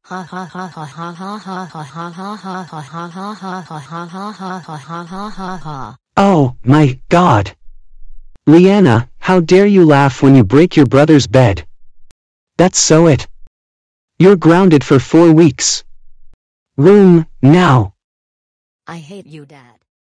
Oh, my God. Leanna, how dare you laugh when you break your brother's bed? That's so it. You're grounded for 4 weeks. Room, now. I hate you, Dad.